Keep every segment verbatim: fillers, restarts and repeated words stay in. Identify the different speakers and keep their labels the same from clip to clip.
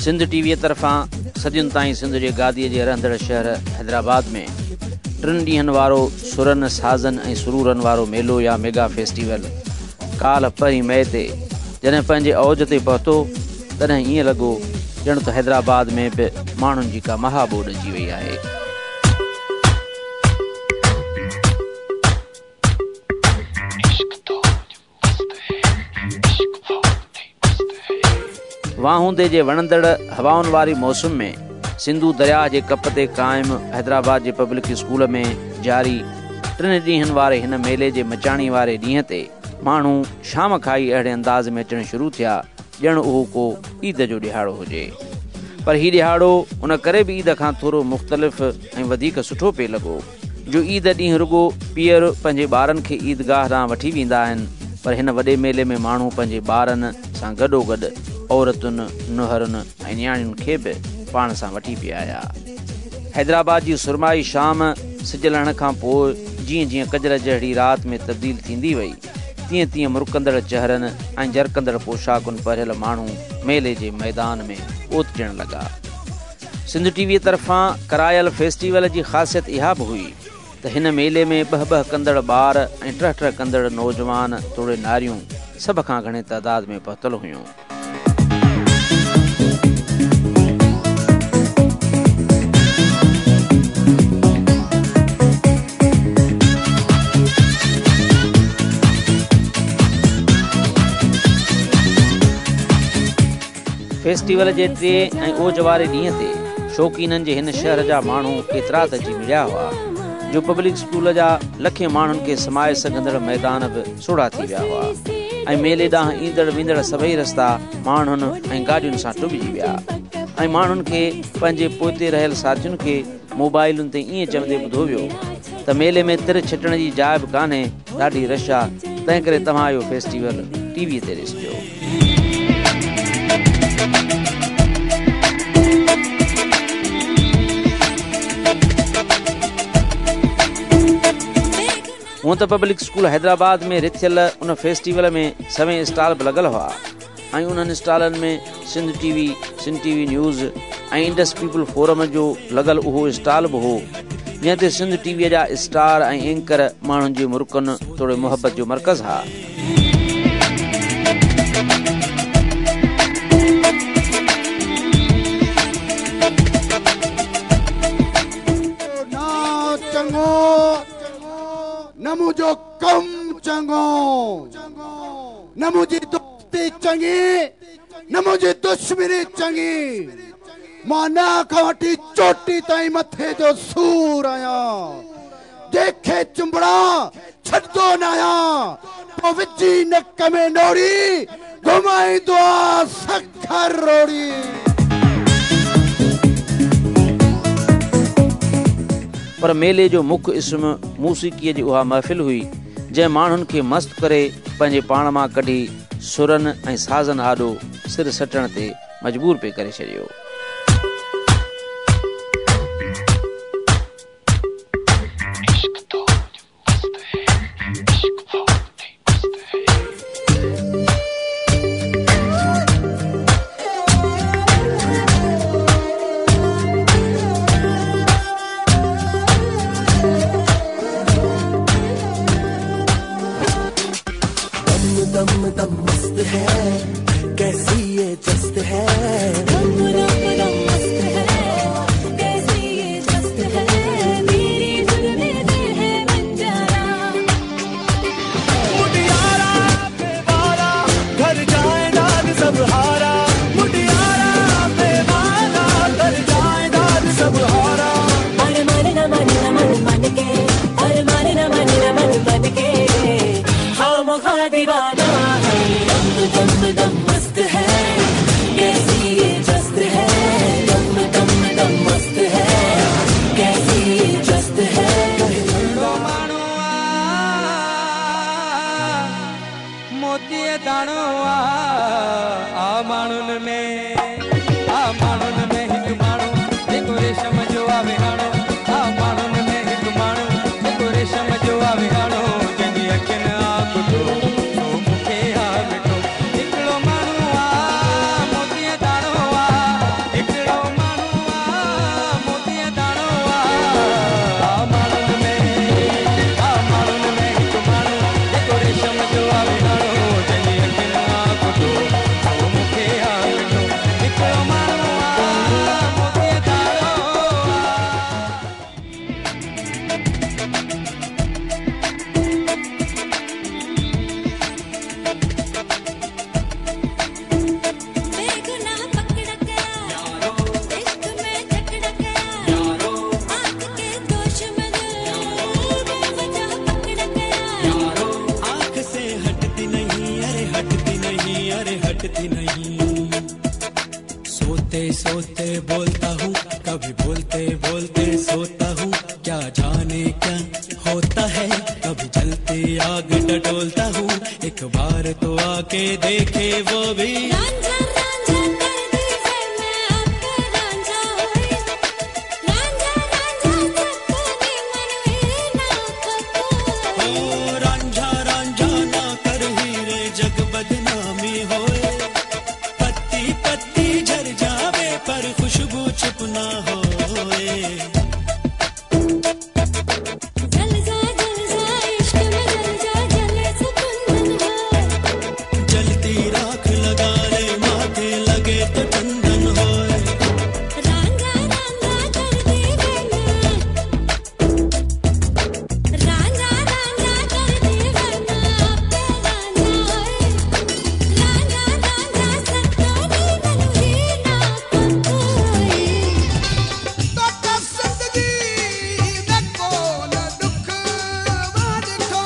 Speaker 1: Sindh TV तरफ़ां सदियुनि ताईं सिंध जे गादीअ जे रहंदड़ शहर हैदराबाद में टिनि ॾींहंनि वारो सुरनि साज़नि ऐं सुरूरनि वारो मेलो या मेगा फेस्टिवल काल्ह पहिरीं मई ते जॾहिं पंहिंजे औज ते पहुतो तॾहिं ईअं लॻो ॼण त हैदराबाद में बि माण्हुनि जी का महाबोड अची वई आहे। वाहूंदे जे वणंदड़ हवाउनि वारी मौसम में सिंधू दरिया जे कप ते क़ाइमु हैदराबाद जे पब्लिक स्कूल में जारी टिनि ॾींहंनि वारे हिन मेले जे मचाणी वारे ॾींहं ते माण्हू शाम खां ई अहिड़े अंदाज़ में अचणु शुरू थिया ॼण उहो को ईद जो ॾिहाड़ो हुजे। पर हीउ ॾिहाड़ो उन करे बि ईद खां थोरो मुख़्तलिफ़ ऐं वधीक सुठो पिए लॻो जो ईद ॾींहुं रुॻो पीअर पंहिंजे ॿारनि खे ईदगाह ॾांहुं वठी वेंदा आहिनि, पर हिन वॾे मेले में माण्हू पंहिंजे ॿारनि सां गॾोगॾु औरतुनि नुहरुनि ऐं नियाणियुनि खे बि पाण सां वठी पिया आया। हैदराबाद जी सुरमाई शाम सिज लहण खां पोइ जीअं जीअं कजर जहिड़ी राति में तब्दील थींदी वई तीअं तीअं मुरकंदड़ चहिरनि ऐं जरकंदड़ पोशाकुनि पहिरियल माण्हू मेले जे मैदान में ओतजण लॻा। सिंध टीवीअ तरफ़ां करायल फेस्टिवल जी ख़ासियत इहा बि हुई त हिन मेले में ॿ ॿ कंदड़ ॿार ऐं ट ट कंदड़ नौजवान तोड़े नारियूं सभ खां घणे तइदाद में पहुतल हुयूं। फेस्टिवल जे टे ऐं ओज वारे ॾींहं ते शौक़ीननि जे हिन शहर जा माण्हू एतिरा त अची मिलिया हुआ जो पब्लिक स्कूल जा लखे माण्हुनि खे समाए सघंदड़ मैदान बि सोढ़ा थी विया हुआ ऐं मेले ॾांहुं ईंदड़ वेंदड़ सभई रस्ता माण्हुनि ऐं गाॾियुनि सां टुभिजी विया ऐं माण्हुनि खे पंहिंजे पोइते रहियल साथियुनि खे मोबाइलुनि ते ईअं चवंदे ॿुधो वियो त मेले में तिर छिटण जी जाइ बि कान्हे, ॾाढी रश आहे, तंहिं करे तव्हां इहो फेस्टिवल टीवीअ ते ॾिसिजो। हूअं त पब्लिक स्कूल हैदराबाद में रिथियल उन फेस्टिवल में सवें स्टॉल बि लॻल हुआ ऐं उन्हनि स्टॉलनि में Sindh TV, Sindh TV news ऐं इंडस पीपल फोरम जो लॻल उहो स्टॉल बि हो जंहिं ते सिंध टीवीअ जा स्टार ऐं एंकर माण्हुनि जे मुर्कनि तोड़े मुहबत जो मर्कज़ हा।
Speaker 2: न मुझो कम चंगो, न मुझी दोस्ती चंगी, न मुझी दुश्मनी चंगी, मां नाक वठी चोटी ताईं मथे जो सूर आया, देखे चुंबड़ा छड़ो न आया, पो विजी नक में नोड़ी घुमाई दुआ सखर रोड़ी।
Speaker 1: पर मेले जो मुख्य इस्म मूसीक़ीअ जी उहा महफ़िल हुई जंहिं माण्हुनि खे मस्त करे पंहिंजे पाण मां कढी सुरनि ऐं साज़नि आॾो सिर सटण ते मजबूर पे करे छॾियो।
Speaker 3: दम दम मस्त है कैसी ये जस्त है, दम दम दम मस्त है कैसी ये जस्त है, मेरी जुल्मे दे है बंजारा मुटियारा बेवारा घर जाए दाद सब हारा, मुटियारा बेवारा घर जाए दाद सब हारा, मन मन न मन न मन मन के, अरे मन न मन न मन मन के, हम खा दीवाना है, दम दम दम मस्त है कैसी ये सोते सोते बोलता हूँ, कभी बोलते बोलते सोता हूँ, क्या जाने क्या होता है, कभी जलती आग टटोलता हूँ, एक बार तो आके देखे वो भी। रांझा रांझा कर दी है मैं आपका रांझा होए, रांझा रांझा सपने मन में ना कपो। ओ रांझा रांझा ना कर हीरे जग बदनामी होए, पत्ती पत्ती झर जावे पर खुशबू चुप ना होए। जल जा जल जा इश्क में जल जा जले सुकुंदन हो, जलती राख लगा ले माथे लगे तो चंदन होए। रांझा रांझा कर दी है मैं, रांझा रांझा कर दी है मैं आपका रांझा होए, रांझा रांझा सपने मन में ना कपोए।
Speaker 2: तो जिंदगी में कौन दुख वादिठो,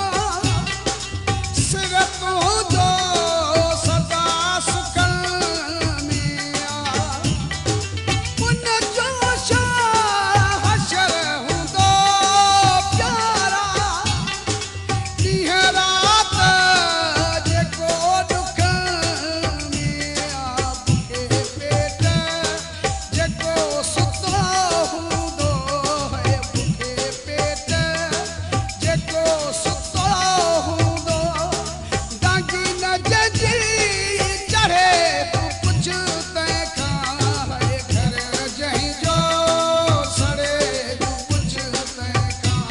Speaker 2: सिर तू जो सदा सुकल मिया, उन जो शाह हशर हुंदो प्यारा, ॾींहुं राति जेको दुख मिया, बुखे पेट जेको सुतो हूंदो है, बुखे पेट जेको सुतो हूंदो, डांगी न जंहिंजी चढ़े तूं कुझु तंहिंखां है, घर जंहिंजो सड़े तूं कुझु तंहिंखां।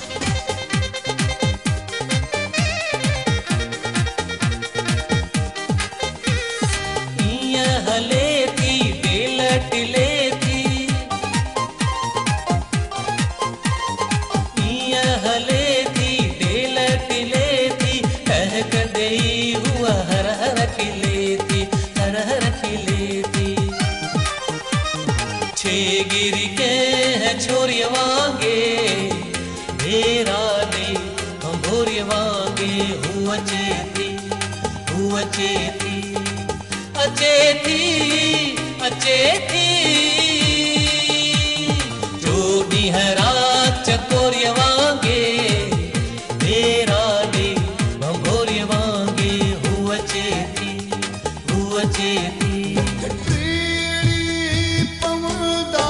Speaker 3: ईअं हले थी दिल टिले थी, ईअं हले थी दिल टिले थी, टहकंदे ई हुआ हर हर खिले थी, हर हर खिले थी। छे गिरी के है छोरी वांगे, मेरा ने भोरी वांगे हुआ चेती, हुआ चेती, अचे थी अचे थी, जो ॾींहुं राति चकोरीअ वांगे, मेरा ने भंभोरीअ वांगे हुआ चेती, हुआ चेती।
Speaker 2: तेरी पवंदा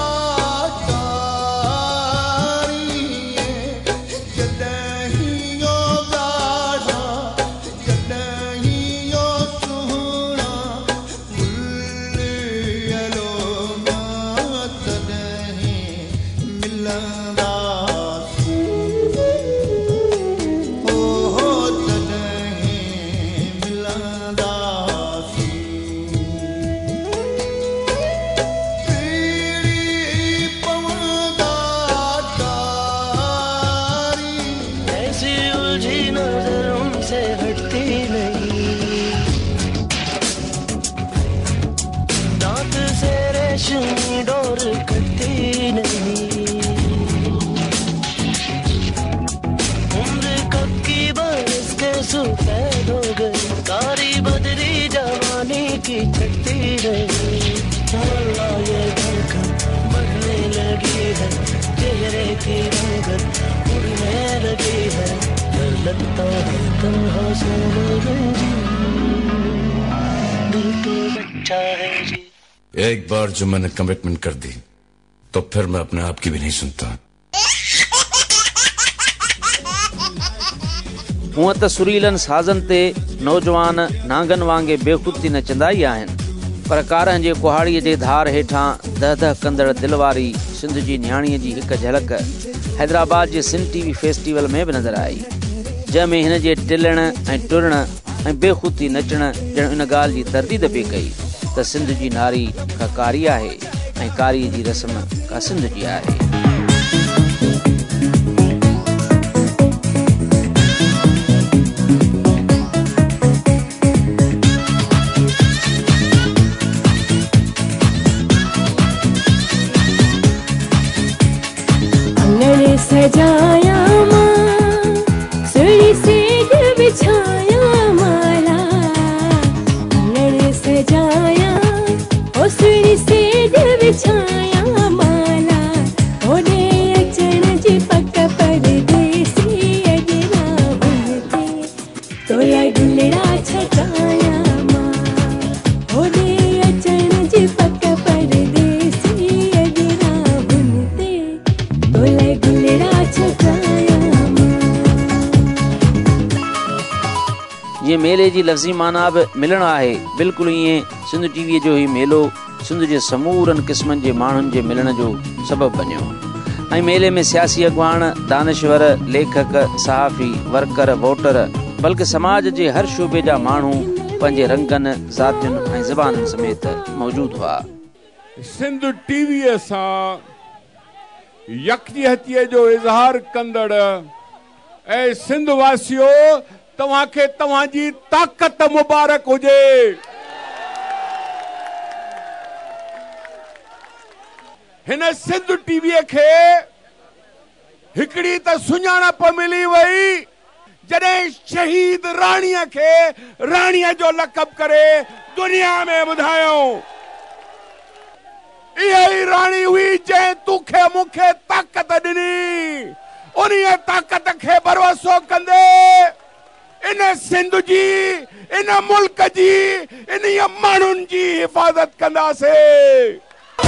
Speaker 2: तारीए, जॾहिं यो गाढ़ा, जॾहिं यो सुहिणा, फुल यलो मां तॾहिं मिलंदासीं, ओ तॾहिं मिलंदासीं। तेरी पवंदा तारी,
Speaker 3: ऐसी उलझी नजर उनसे हटती नहीं, दांत से रेशमी डोर कटती नहीं, उम्र कब की बरस के सफेद हो गई, कारी बदरी जवानी की चटती रही। अल्लाह ये धड़कन बढ़ने लगी है, चेहरे की रंगत उड़ने लगी है, डर लगता है तन्हा सोने जी, दिल तो बच्चा है जी।
Speaker 4: एक बार जो मैंने कमिटमेंट कर दी तो फिर मैं अपने आप की भी नहीं सुनता।
Speaker 1: हूअं त सुरीलनि साज़नि ते नौजवान नांगनि वांगे बेख़ुदी नचंदा ई आहिनि, पर कारहं जे कुहाड़ीअ जे धार हेठां दह दह कंदड़ दिलि वारी सिंध जी न्याणीअ जी हिकु झलक हैदराबाद जे सिंध टीवी फेस्टिवल में बि नज़र आई, जंहिंमें हिन जे टिलण ऐं टुरण ऐं बेख़ुदी नचण ॼण इन ॻाल्हि जी तरदीद पई कई त सिंध जी नारी का कारी आहे ऐं कारीअ जी रस्म का सिंध जी आहे।
Speaker 5: सजाया माँ सुरी सेज बिछाया माला, नड़ सजाया ओ सुरी से
Speaker 1: मेले जी लफ़्ज़ी माना बि मिलण आहे। बिल्कुलु ईअं सिंध टीवीअ जो ही मेलो सिंध जे समूरनि क़िस्मनि जे माण्हुनि जे मिलण जो सबबु बणियो ऐं मेले में सियासी अॻवान, दानिश्वर, लेखक, सहाफ़ी, वर्कर, वोटर बल्कि समाज जे हर शोबे जा माण्हू पंहिंजे रंगनि, ज़ातियुनि ऐं ज़बाननि समेत मौजूदु हुआ।
Speaker 6: सिंध टीवीअ सां यकजहतीअ जो इज़हार कंदड़ ऐं सिंध वासियो तव्हांखे तव्हांजी ताक़त मुबारक हुजे। हिन सिंध टीवीअ खे हिकिड़ी त सुञाणप मिली वई जॾहिं शहीद राणीअ खे राणीअ जो लक़ब करे दुनिया में ॿुधायो। इहा ई राणी हुई जंहिं तोखे मूंखे ताक़त ॾिनी। उन्हीअ ताक़त खे भरोसो कंदे इन सिंध जी, इन मुल्क जी, इन माण्हुनि जी हिफ़ाज़त कंदासीं।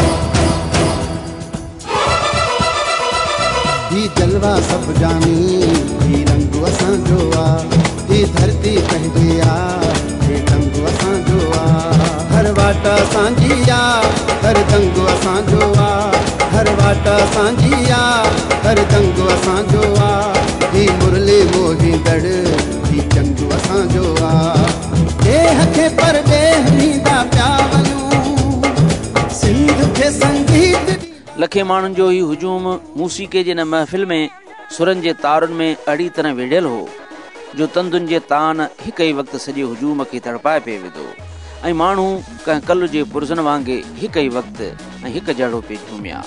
Speaker 2: ही जलवा सब जानी, ही रंग असांजो आ, ही धरती पंहिंजी आ, ही रंग असांजो आ। हर वाट असांजी आ, हर दंग असांजो आ, हर वाट असांजी आ, हर दंग असांजो आ। ही मुरली मोहींदड़, ही चंग असांजो आ। देह खे पर देह ॾींदा पिया वञूं, सिंध खे संगीत।
Speaker 1: लखे माण्हुनि जो ही हुजूम मूसीक़े जे हिन महफ़िल में सुरनि जे तारुनि में अहिड़ी तरह विढ़ियल हो जो तंदुनि जे तान हिकु ई वक़्तु सॼे हुजूम खे तड़पाए पिए विधो ऐं माण्हू कंहिं कल्ह जे पुरज़नि वांगुरु हिकु ई वक़्तु ऐं हिकु जहिड़ो पिए झूमिया।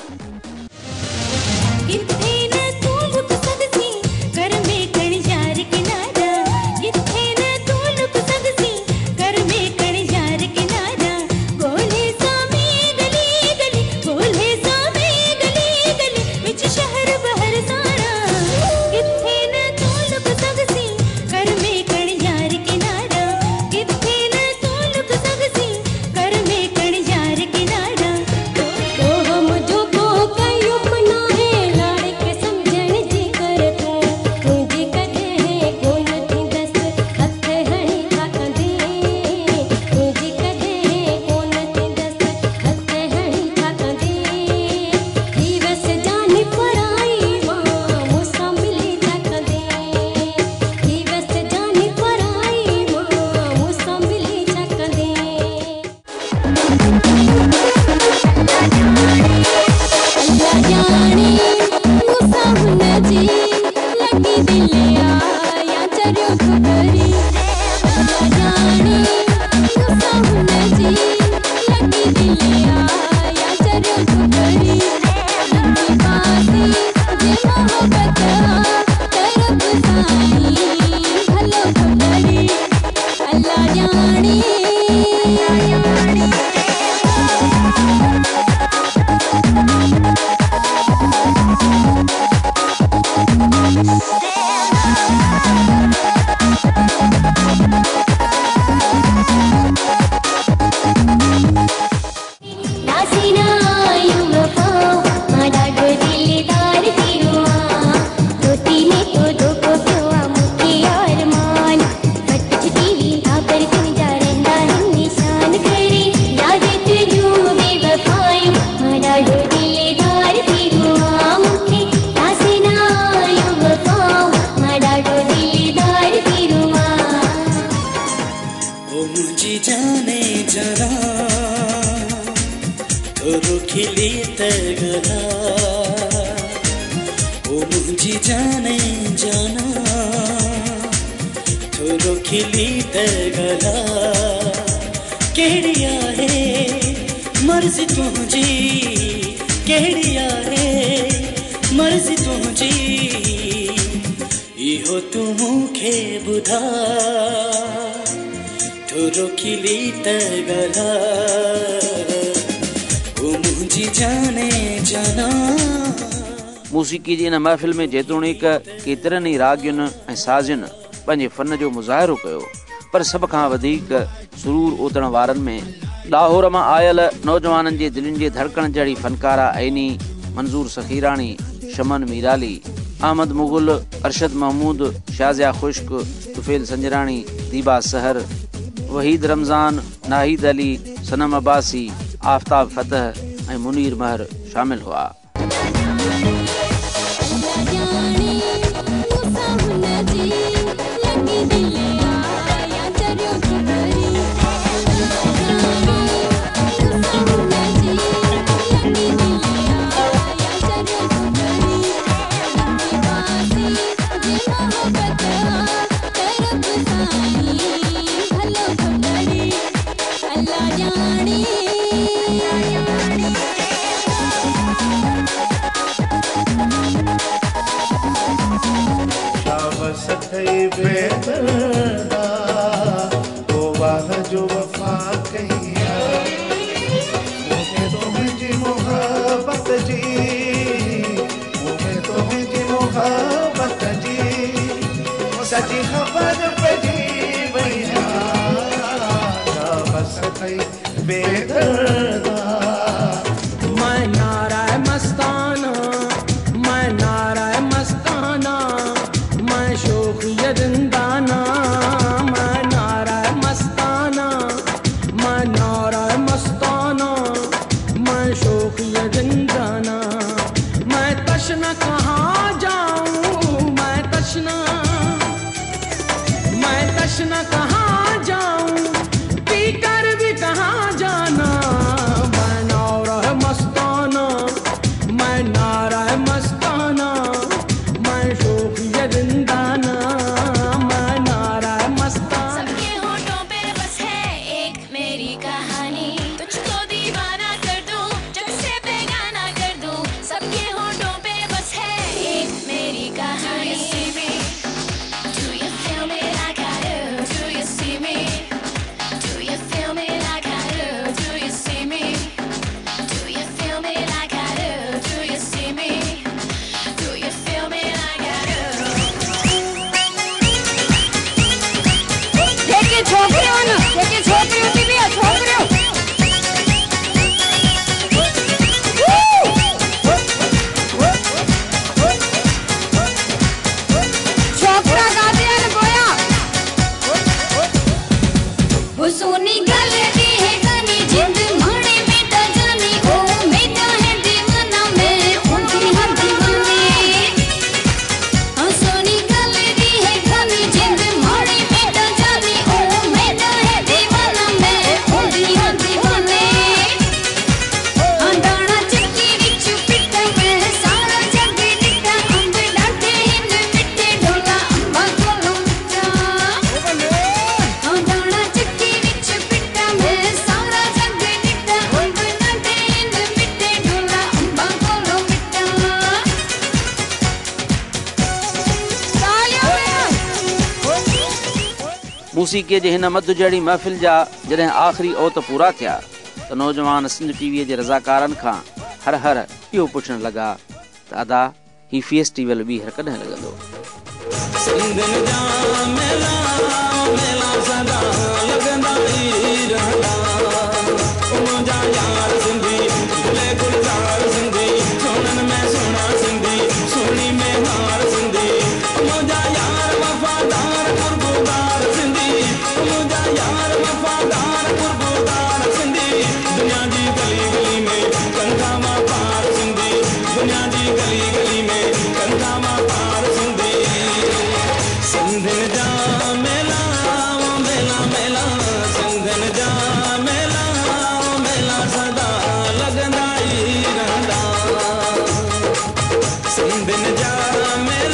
Speaker 1: मूसीक़ी जी इन महफ़िल में जेतोणीक केतिरनि ई राॻियुनि ऐं साज़ियुनि पंहिंजे फ़न जो मुज़ाहिरो कयो, पर सभ खां वधीक सुरूर ओतण वारनि में लाहौर मां आयल नौजवाननि जे दिलनि जे धड़कण जहिड़ी फनकारा आइनी, मंज़ूर सखीराणी, शमन मीराली, अहमद मुगुल, अरशद महमूद, शाजिया खुश्क, तुफेल संजरानी, दीबा सहर, वहीद रमज़ान, नाहिद अली, सनम अब्बासी, आफ्ताब फतह ऐं मुनीर महर शामिल हुआ। मौसीक़ीअ जे हिन मधु जहिड़ी महफ़िल जा जॾहिं आख़िरी ओत पूरा थिया त नौजवान सिंध टीवीअ जे रज़ाकारनि खां हर हर इहो पुछण लॻा त अदा ही फेस्टिवल ॿीहर कॾहिं लॻंदो।
Speaker 3: Sindh ja